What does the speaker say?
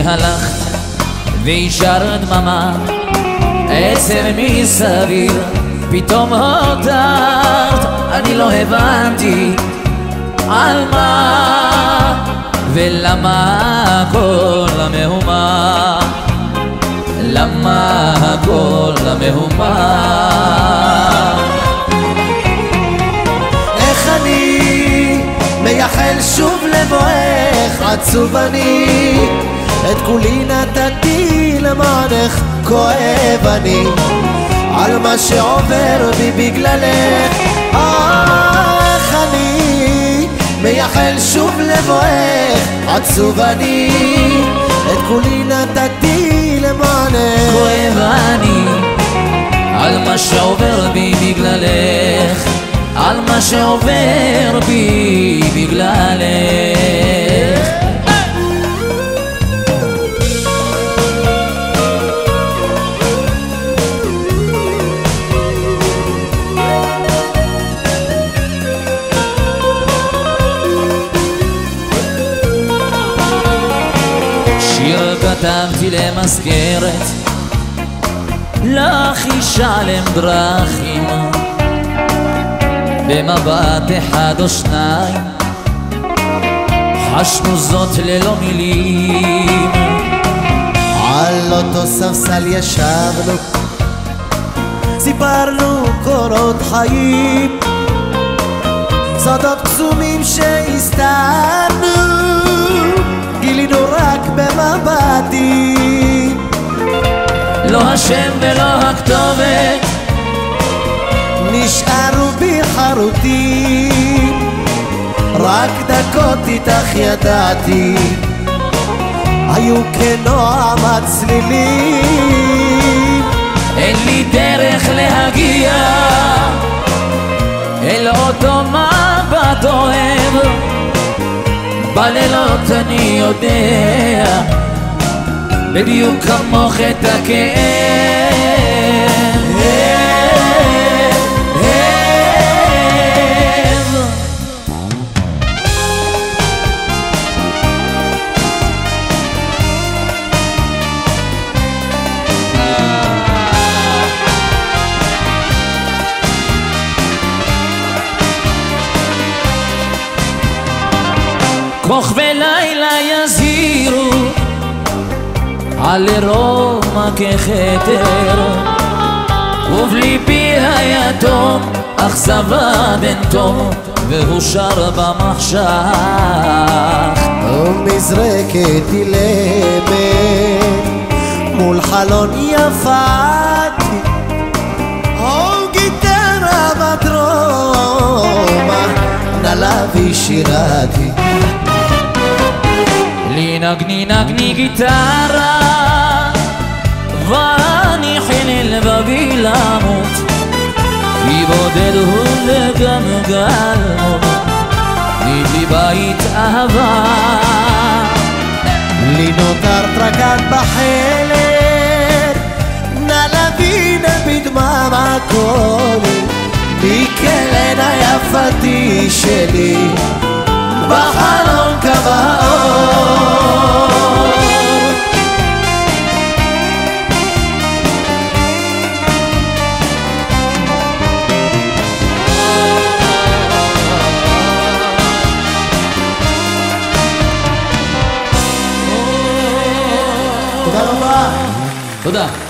הלכת וישר דממה עצר מסביב פתאום הותרת אני לא הבנתי על מה ולמה כל המהומה למה כל המהומה איך אני מייחל שוב לבואך עצוב אני את כולי נתתי למענך כואב אני על מה שעובר בי בגללך איך אני מייחל שוב לבואך עצוב אני את כולי נתתי למענך כואב אני על מה שעובר בי בגללך על מה שעובר בי בגללך שיר כתבתי למזכרת לך ישלם דרכים במבט אחד או שניים חשנו זאת ללא מילים על אותו ספסל ישבנו סיפרנו קורות חיים סודות קסומים שהסתרנו גילינו רק במבטים לא השם ולא הכתובת נשארו בי חרוטים רק דקות איתך ידעתי היו כנועם הצלילים אין לי דרך להגיע אל אותו מבט אוהב בלילות אני יודע בדיוק כמוך את הכאב כוכבי לילה יזהירו על רומא ככתר ובליבי היתום אכזבה בן תום והוא שר במחשך ומזרקת אילמת מול חלון יפתי גיטרה בדרומה נעלה ושירתי לי נגני גיטרה ואני חילל בבי למות כי בודד הוא וגם גלמות מבלי בית אהבה לי נותרת רק את בחלק נא לבינה בדממה קולי מכלן היפתי שלי בחלון קבע אור תודה רבה תודה